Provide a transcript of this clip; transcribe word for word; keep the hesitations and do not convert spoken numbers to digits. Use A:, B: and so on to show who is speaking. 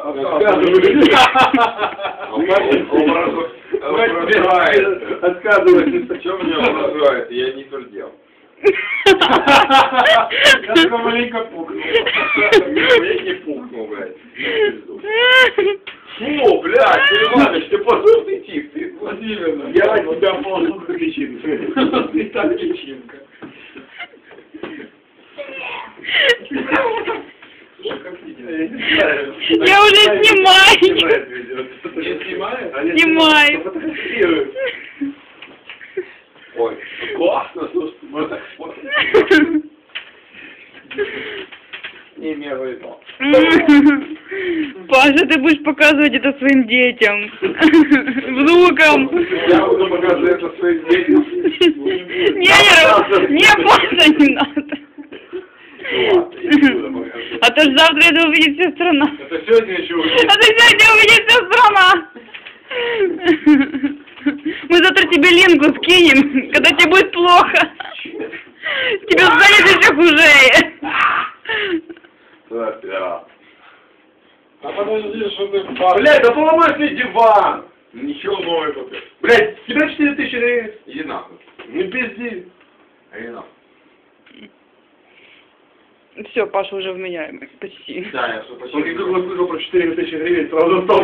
A: Отказывайся. Что меня образует? Я не твердел.
B: Я только маленько пукнул.
A: Я не пукнул, блядь. Фу, блядь, ты, Иваныч, ты послушный тип, ты.
B: Владимир, я от тебя ползу личинка. Ты так личинка.
C: Я уже снимаю.
B: Не снимаю?
C: Снимаю.
A: Ой, классно, слушай, можно так не имею в виду.
C: Паша, ты будешь показывать это своим детям, внукам.
A: Я буду показывать это своим детям.
C: Не, не, не, Паша, не надо. А то ж завтра это увидит вся страна.
A: Это сегодня еще увидит.
C: Это сегодня увидит вся страна. Мы завтра тебе линку скинем, когда тебе будет плохо. Тебе станет еще хуже.
A: Да, да.
B: А подожди, что ты...
A: Блядь, да поломай себе диван! Ничего нового купил.
B: Блядь, тебе четыре тысячи гривен.
A: Иди нахуй.
B: Не пизди.
A: Иди нахуй.
C: Все, Паша уже вменяемый, почти.
A: Да, я что, почти.
B: Он как слышал про четыре тысячи гривен, сразу стал